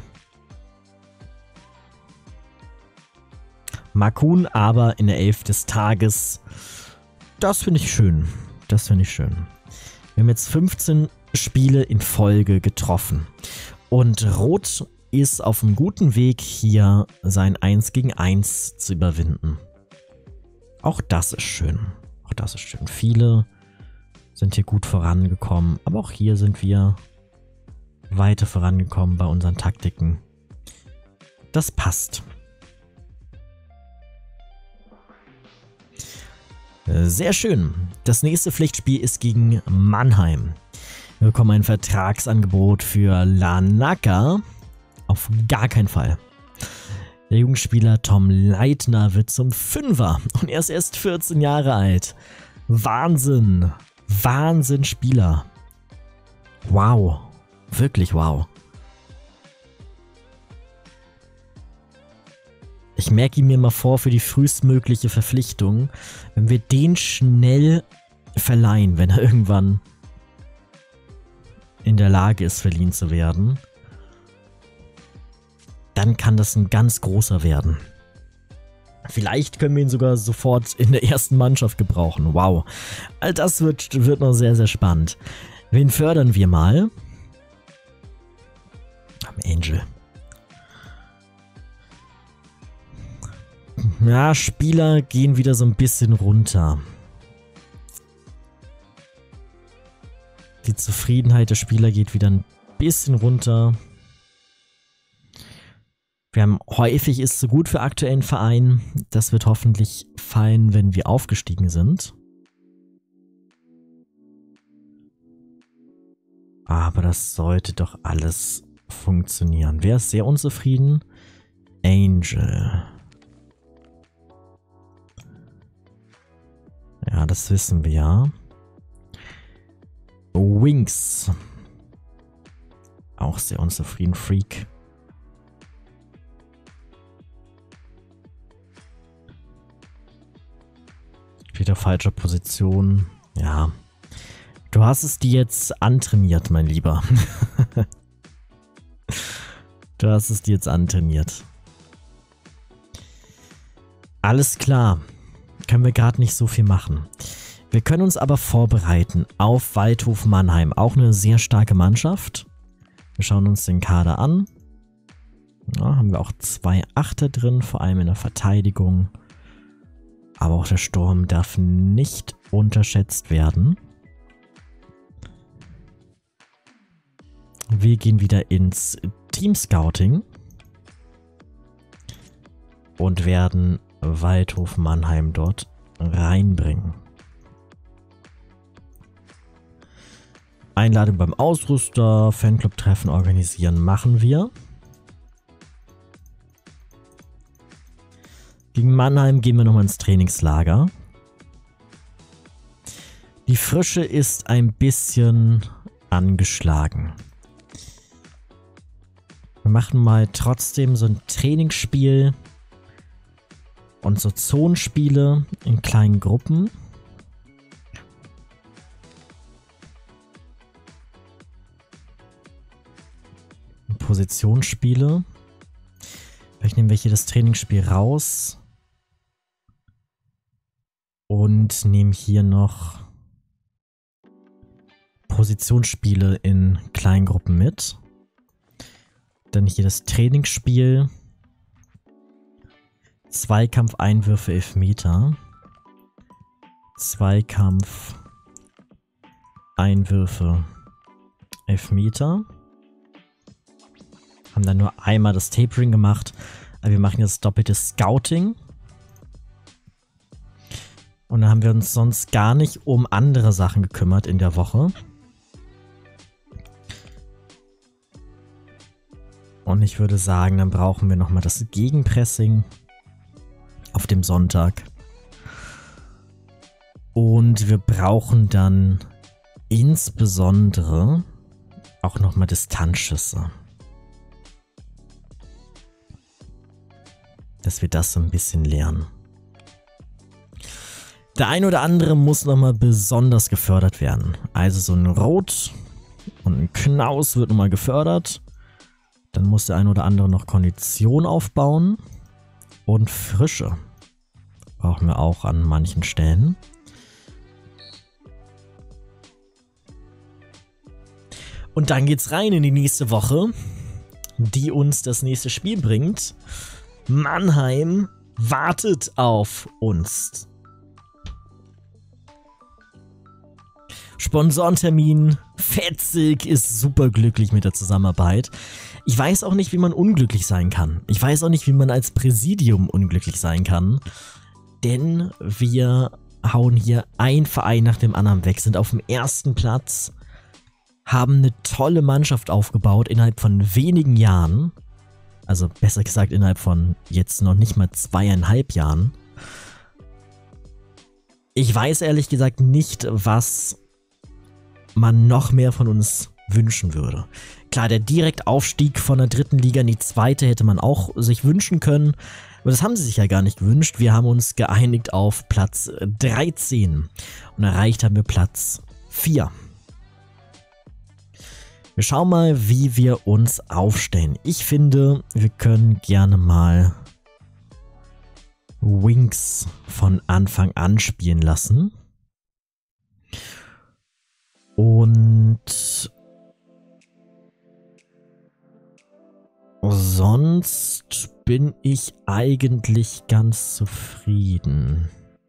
[SPEAKER 1] Makun aber in der 11 des Tages. Das finde ich schön. Das finde ich schön. Wir haben jetzt 15 Spiele in Folge getroffen. Und Rot ist auf einem guten Weg, hier sein 1 gegen 1 zu überwinden. Auch das ist schön. Auch das ist schön. Viele sind hier gut vorangekommen. Aber auch hier sind wir weiter vorangekommen bei unseren Taktiken. Das passt. Sehr schön. Das nächste Pflichtspiel ist gegen Mannheim. Wir bekommen ein Vertragsangebot für Lanaka. Auf gar keinen Fall. Der Jugendspieler Tom Leitner wird zum Fünfer und er ist erst 14 Jahre alt. Wahnsinn. Wahnsinn Spieler. Wow. Wirklich wow. Ich merke ihn mir mal vor für die frühestmögliche Verpflichtung, wenn wir den schnell verleihen, wenn er irgendwann in der Lage ist, verliehen zu werden, dann kann das ein ganz großer werden. Vielleicht können wir ihn sogar sofort in der ersten Mannschaft gebrauchen. Wow. All das wird noch sehr, sehr spannend. Wen fördern wir mal? Angel. Ja, Spieler gehen wieder so ein bisschen runter. Die Zufriedenheit der Spieler geht wieder ein bisschen runter. Wir haben häufig ist so gut für aktuellen Verein. Das wird hoffentlich fallen, wenn wir aufgestiegen sind. Aber das sollte doch alles funktionieren. Wer ist sehr unzufrieden? Angel. Ja, das wissen wir ja. Wings. Auch sehr unzufrieden. Freak. Wieder falscher Position. Ja. Du hast es dir jetzt antrainiert, mein Lieber. Du hast es dir jetzt antrainiert. Alles klar. Können wir gerade nicht so viel machen. Wir können uns aber vorbereiten auf Waldhof Mannheim. Auch eine sehr starke Mannschaft. Wir schauen uns den Kader an. Ja, haben wir auch 2 Achter drin, vor allem in der Verteidigung. Aber auch der Sturm darf nicht unterschätzt werden. Wir gehen wieder ins Team Scouting und werden Waldhof Mannheim dort reinbringen. Einladung beim Ausrüster, Fanclub-Treffen organisieren machen wir. Gegen Mannheim gehen wir nochmal ins Trainingslager. Die Frische ist ein bisschen angeschlagen. Wir machen mal trotzdem so ein Trainingsspiel und so Zonenspiele in kleinen Gruppen. Positionsspiele. Vielleicht nehmen wir hier das Trainingsspiel raus. Und nehmen hier noch Positionsspiele in Kleingruppen mit. Dann hier das Trainingsspiel. Zweikampf, Einwürfe, Elfmeter. Zweikampf, Einwürfe, Elfmeter. Haben dann nur einmal das Tapering gemacht. Aber wir machen jetzt doppeltes Scouting. Und dann haben wir uns sonst gar nicht um andere Sachen gekümmert in der Woche. Und ich würde sagen, dann brauchen wir nochmal das Gegenpressing auf dem Sonntag. Und wir brauchen dann insbesondere auch nochmal Distanzschüsse. Dass wir das so ein bisschen lernen. Der ein oder andere muss nochmal besonders gefördert werden. Also so ein Rot Und ein Knaus wird nun mal gefördert. Dann muss der ein oder andere noch Kondition aufbauen. Und Frische brauchen wir auch an manchen Stellen. Und dann geht's rein in die nächste Woche, die uns das nächste Spiel bringt. Mannheim wartet auf uns. Sponsorentermin. Fetzig ist superglücklich mit der Zusammenarbeit. Ich weiß auch nicht, wie man unglücklich sein kann. Ich weiß auch nicht, wie man als Präsidium unglücklich sein kann. Denn wir hauen hier ein Verein nach dem anderen weg, sind auf dem ersten Platz, haben eine tolle Mannschaft aufgebaut innerhalb von wenigen Jahren. Also besser gesagt innerhalb von jetzt noch nicht mal 2,5 Jahren. Ich weiß ehrlich gesagt nicht, was man noch mehr von uns wünschen würde. Klar, der Direktaufstieg von der dritten Liga in die zweite hätte man auch sich wünschen können. Aber das haben sie sich ja gar nicht gewünscht. Wir haben uns geeinigt auf Platz 13 und erreicht haben wir Platz 4. Wir schauen mal, wie wir uns aufstellen. Ich finde, wir können gerne mal Wings von Anfang an spielen lassen. Und sonst bin ich eigentlich ganz zufrieden.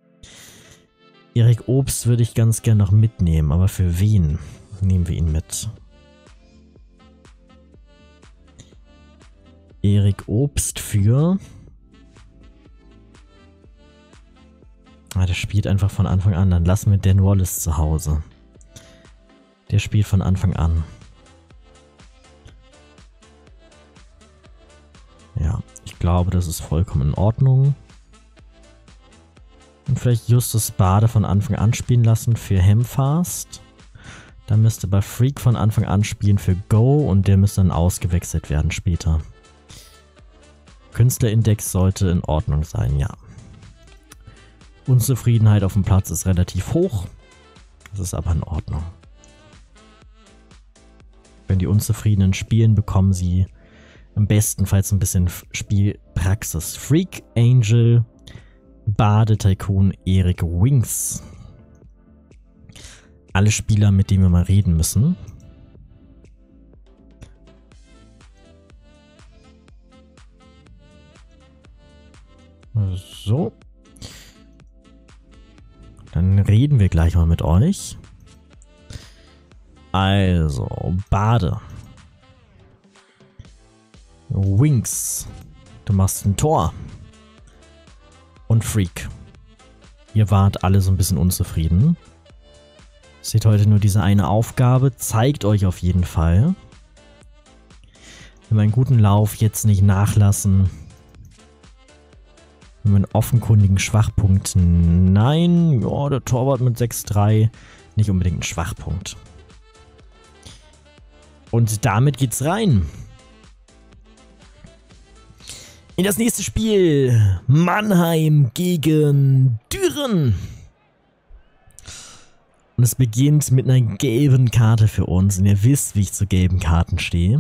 [SPEAKER 1] Erik Obst würde ich ganz gerne noch mitnehmen, aber für wen nehmen wir ihn mit? Erik Obst für... der spielt einfach von Anfang an. Dann lassen wir Dan Wallace zu Hause. Der spielt von Anfang an. Ja, ich glaube, das ist vollkommen in Ordnung. Und vielleicht Justus Bade von Anfang an spielen lassen für Hemfast. Dann müsste bei Freak von Anfang an spielen für Go und der müsste dann ausgewechselt werden später. Künstlerindex sollte in Ordnung sein, ja. Unzufriedenheit auf dem Platz ist relativ hoch. Das ist aber in Ordnung. Wenn die Unzufriedenen spielen, bekommen sie im bestenfalls ein bisschen Spielpraxis. Freak, Angel, Bade, Tycoon, Erik, Wings. Alle Spieler, mit denen wir mal reden müssen. So. Dann reden wir gleich mal mit euch. Also, Bade. Wings. Du machst ein Tor. Und Freak. Ihr wart alle so ein bisschen unzufrieden. Seht heute nur diese eine Aufgabe. Zeigt euch auf jeden Fall. Wenn wir einen guten Lauf jetzt nicht nachlassen. Wenn wir einen offenkundigen Schwachpunkt. Nein. Ja, der Torwart mit 6-3. Nicht unbedingt ein Schwachpunkt. Und damit geht's rein. In das nächste Spiel. Mannheim gegen Düren. Und es beginnt mit einer gelben Karte für uns. Und ihr wisst, wie ich zu gelben Karten stehe.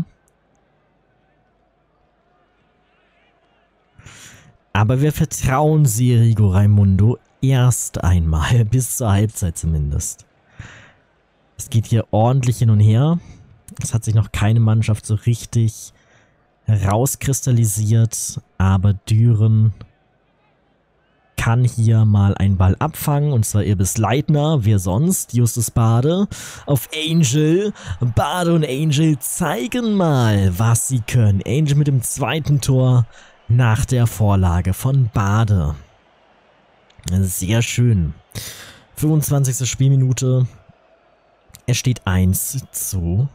[SPEAKER 1] Aber wir vertrauen Serigo Raimundo erst einmal. Bis zur Halbzeit zumindest. Es geht hier ordentlich hin und her. Es hat sich noch keine Mannschaft so richtig rauskristallisiert, aber Düren kann hier mal einen Ball abfangen, und zwar Irbis Leitner, wer sonst, Justus Bade, auf Angel. Bade und Angel zeigen mal, was sie können. Angel mit dem zweiten Tor nach der Vorlage von Bade. Sehr schön. 25. Spielminute. Es steht 1:0.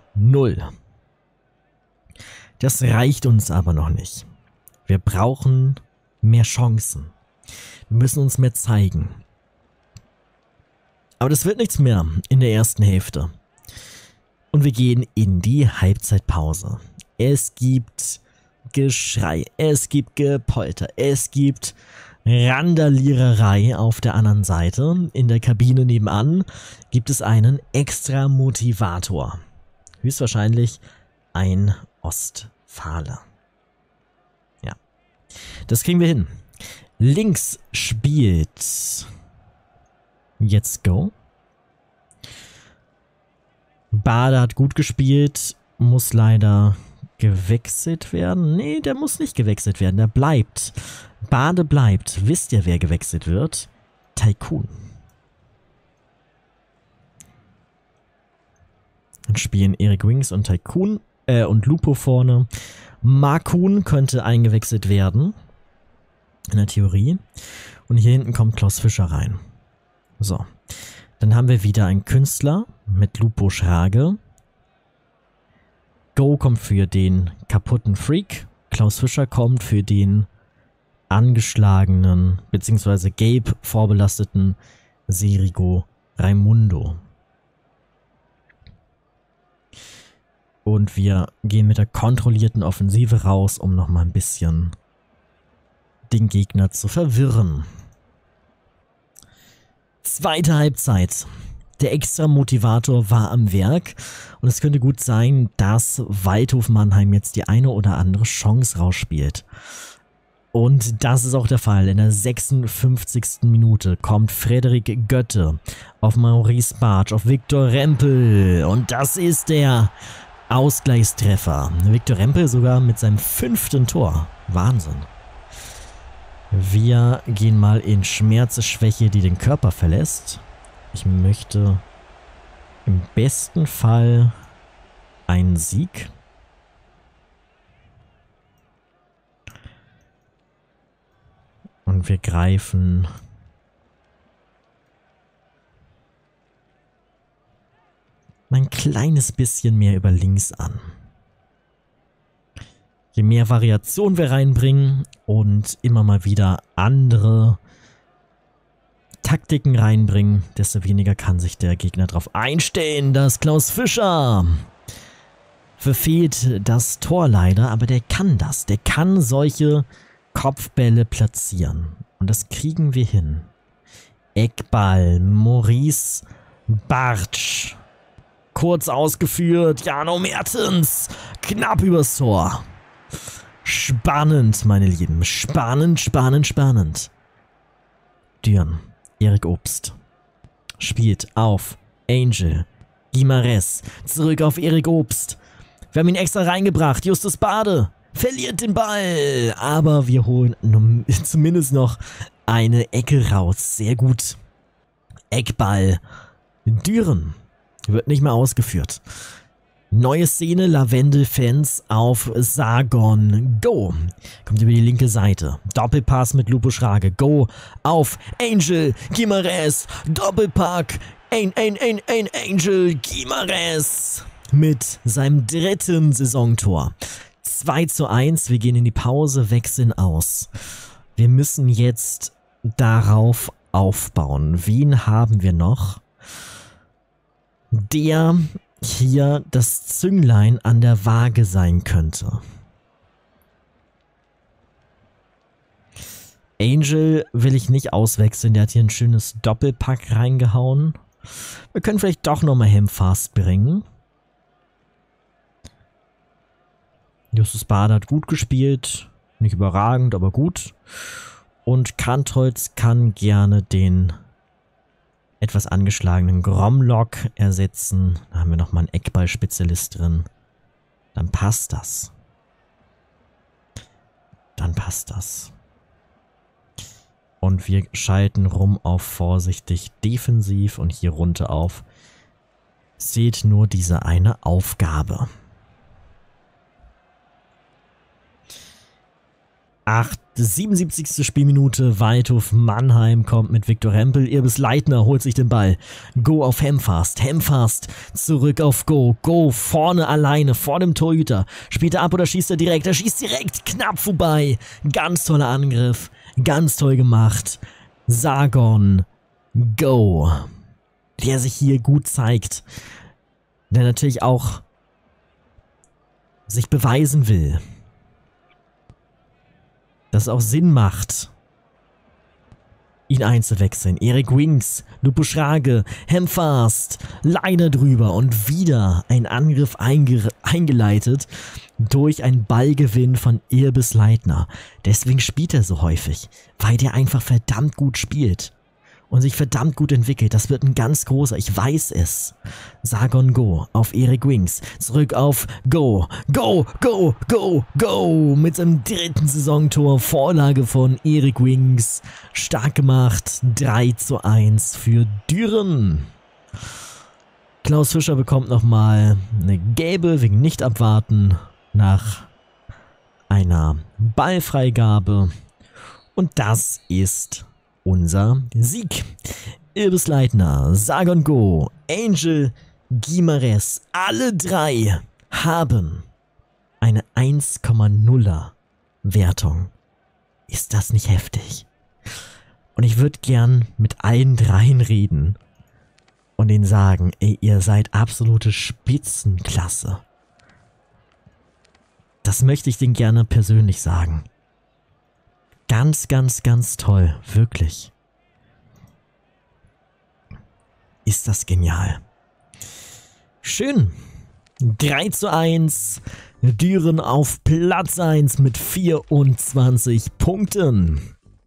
[SPEAKER 1] Das reicht uns aber noch nicht. Wir brauchen mehr Chancen. Wir müssen uns mehr zeigen. Aber das wird nichts mehr in der ersten Hälfte. Und wir gehen in die Halbzeitpause. Es gibt Geschrei, es gibt Gepolter, es gibt Randaliererei auf der anderen Seite. In der Kabine nebenan gibt es einen extra Motivator. Höchstwahrscheinlich ein Ostfale. Ja, das kriegen wir hin. Links spielt jetzt Go. Bade hat gut gespielt, muss leider gewechselt werden. Nee, der muss nicht gewechselt werden, der bleibt. Bade bleibt. Wisst ihr, wer gewechselt wird? Tycoon. Dann spielen Erik Wings und Tycoon und Lupo vorne. Markun könnte eingewechselt werden. In der Theorie. Und hier hinten kommt Klaus Fischer rein. So. Dann haben wir wieder einen Künstler mit Lupo Schrage. Go kommt für den kaputten Freak. Klaus Fischer kommt für den angeschlagenen bzw. gelb vorbelasteten Serigo Raimundo. Und wir gehen mit der kontrollierten Offensive raus, um nochmal ein bisschen den Gegner zu verwirren. Zweite Halbzeit. Der Extra-Motivator war am Werk und es könnte gut sein, dass Waldhof Mannheim jetzt die eine oder andere Chance rausspielt. Und das ist auch der Fall. In der 56. Minute kommt Frederik Götte auf Maurice Bartsch, auf Viktor Rempel und das ist der Ausgleichstreffer. Viktor Rempel sogar mit seinem 5. Tor. Wahnsinn. Wir gehen mal in Schmerzesschwäche, die den Körper verlässt. Ich möchte im besten Fall einen Sieg. Und wir greifen ein kleines bisschen mehr über links an. Je mehr Variation wir reinbringen und immer mal wieder andere Taktiken reinbringen, desto weniger kann sich der Gegner darauf einstellen, dass Klaus Fischer verfehlt das Tor leider, aber der kann das. Der kann solche Kopfbälle platzieren. Und das kriegen wir hin. Eckball, Maurice Bartsch. Kurz ausgeführt, Jano Mertens. Knapp übers Tor. Spannend, meine Lieben. Spannend, spannend, spannend. Düren. Erik Obst. Spielt auf Angel. Guimarães. Zurück auf Erik Obst. Wir haben ihn extra reingebracht. Justus Bade. Verliert den Ball. Aber wir holen zumindest noch eine Ecke raus. Sehr gut. Eckball. Düren. Wird nicht mehr ausgeführt. Neue Szene, Lavendel-Fans auf Sargon. Go. Kommt über die linke Seite. Doppelpass mit Lupo Schrage. Go auf Angel Guimarães. Doppelpack. Angel Guimarães. Mit seinem 3. Saisontor. 2:1. Wir gehen in die Pause, wechseln aus. Wir müssen jetzt darauf aufbauen. Wen haben wir noch? Der hier das Zünglein an der Waage sein könnte. Angel will ich nicht auswechseln, der hat hier ein schönes Doppelpack reingehauen. Wir können vielleicht doch nochmal Hemfast bringen. Justus Bade hat gut gespielt, nicht überragend, aber gut. Und Kantholz kann gerne den etwas angeschlagenen Gromlock ersetzen. Da haben wir nochmal einen Eckball-Spezialist drin. Dann passt das. Dann passt das. Und wir schalten rum auf vorsichtig defensiv und hier runter auf. Seht nur diese eine Aufgabe. 77. Spielminute, Waldhof Mannheim kommt mit Viktor Rempel, Irbis Leitner holt sich den Ball. Go auf Hemfast, Hemfast zurück auf Go, Go vorne alleine, vor dem Torhüter. Spielt er ab oder schießt er direkt? Er schießt direkt, knapp vorbei. Ganz toller Angriff, ganz toll gemacht. Sargon, Go, der sich hier gut zeigt. Der natürlich auch sich beweisen will. Dass es auch Sinn macht, ihn einzuwechseln. Erik Wings, Lupo Schrage, Hemfast, Leiner drüber und wieder ein Angriff eingeleitet durch einen Ballgewinn von Irbis Leitner. Deswegen spielt er so häufig, weil der einfach verdammt gut spielt und sich verdammt gut entwickelt. Das wird ein ganz großer, ich weiß es. Sargon Go auf Erik Wings, zurück auf Go, Go, Go, Go, Go, mit seinem 3. Saisontor, Vorlage von Erik Wings, stark gemacht, 3:1 für Düren. Klaus Fischer bekommt nochmal eine gelbe wegen Nicht-Abwarten nach einer Ballfreigabe und das ist unser Sieg. Irbis Leitner, Sargon Go, Angel Guimarães, alle 3 haben eine 1,0er Wertung. Ist das nicht heftig? Und ich würde gern mit allen 3 reden und ihnen sagen, ey, ihr seid absolute Spitzenklasse. Das möchte ich denen gerne persönlich sagen. Ganz, ganz, ganz toll. Wirklich. Ist das genial. Schön. 3:1. Düren auf Platz 1 mit 24 Punkten.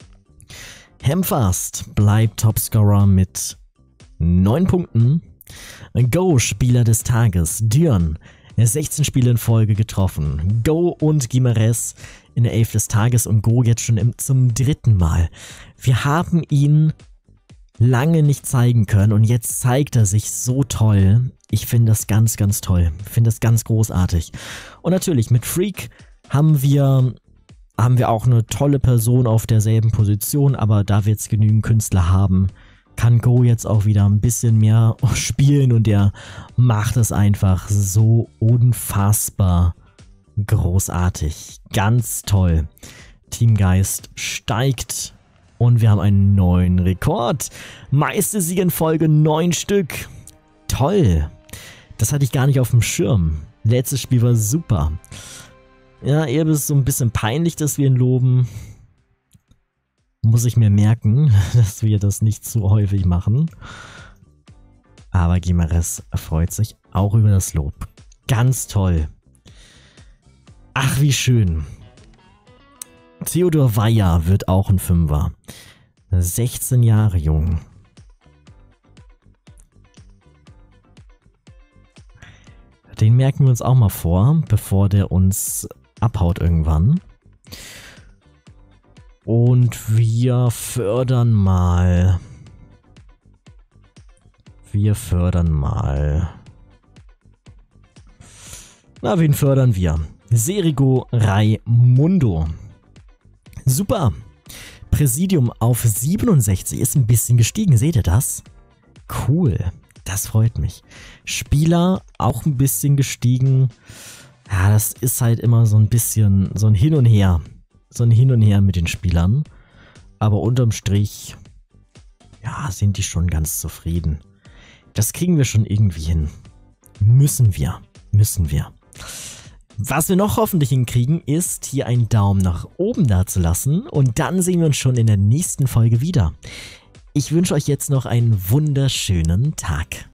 [SPEAKER 1] Hemfast bleibt Topscorer mit 9 Punkten. Go, Spieler des Tages. Düren, 16 Spiele in Folge getroffen. Go und Guimarães in der 11 des Tages und Go jetzt schon zum 3. Mal. Wir haben ihn lange nicht zeigen können und jetzt zeigt er sich so toll. Ich finde das ganz, ganz toll. Ich finde das ganz großartig. Und natürlich mit Freak haben wir auch eine tolle Person auf derselben Position, aber da wir jetzt genügend Künstler haben, kann Go jetzt auch wieder ein bisschen mehr spielen und er macht es einfach so unfassbar großartig. Ganz toll. Teamgeist steigt und wir haben einen neuen Rekord. Meiste Siege in Folge 9 Stück. Toll. Das hatte ich gar nicht auf dem Schirm. Letztes Spiel war super. Ja, eher ist es so ein bisschen peinlich, dass wir ihn loben. Muss ich mir merken, dass wir das nicht zu häufig machen. Aber Guimarães freut sich auch über das Lob. Ganz toll. Ach, wie schön. Theodor Weiher wird auch ein 5er. 16 Jahre jung. Den merken wir uns auch mal vor, bevor der uns abhaut irgendwann. Und wir fördern mal. Na, wen fördern wir? Serigo Raimundo. Super. Präsidium auf 67 ist ein bisschen gestiegen. Seht ihr das? Cool. Das freut mich. Spieler auch ein bisschen gestiegen. Ja, das ist halt immer so ein bisschen so ein Hin und Her. So ein Hin und Her mit den Spielern. Aber unterm Strich, ja, sind die schon ganz zufrieden. Das kriegen wir schon irgendwie hin. Müssen wir. Was wir noch hoffentlich hinkriegen, ist hier einen Daumen nach oben dazulassen. Und dann sehen wir uns schon in der nächsten Folge wieder. Ich wünsche euch jetzt noch einen wunderschönen Tag.